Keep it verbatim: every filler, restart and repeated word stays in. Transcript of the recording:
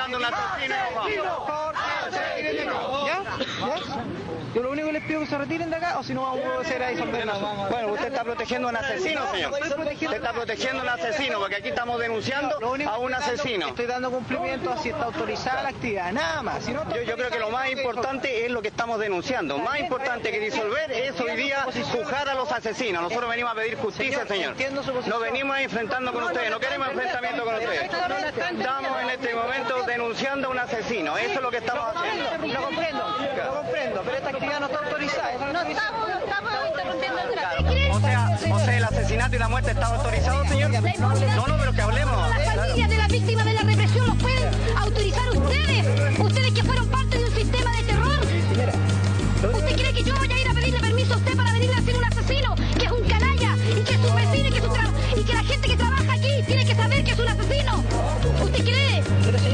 buscando un asesino. ¿Ya? ¿Ya? Yo lo único que les pido es que se retiren de acá o si no vamos a hacer ahí disolver nosotros. Bueno, usted está protegiendo a un asesino, señor. Usted está protegiendo a un asesino porque aquí estamos denunciando a un asesino. Estoy dando cumplimiento a si está autorizada la actividad, nada más. Si no yo, yo creo que lo más importante es lo que estamos denunciando. Más importante que disolver es hoy día juzgar a los asesinos. Nosotros venimos a pedir justicia, señor. No venimos a enfrentarnos con ustedes, no queremos enfrentamiento con ustedes. Estamos en este momento denunciando a un asesino. Eso es lo que estamos haciendo. Lo comprendo, lo comprendo, pero esta actividad no está autorizada. No estamos, estamos interrumpiendo el tráfico. O sea, o sea, el asesinato y la muerte está autorizado, señor. No, no, pero que hablemos. Las familias de las víctimas de la represión los pueden autorizar ustedes. Ustedes que fueron parte de un sistema de terror. ¿Usted cree que yo voy a ir a pedirle permiso a usted para venir a hacer un asesino, que es un canalla, y que es un vecino y que, su y que la gente que trabaja aquí tiene que saber que es un asesino? ¿Usted cree?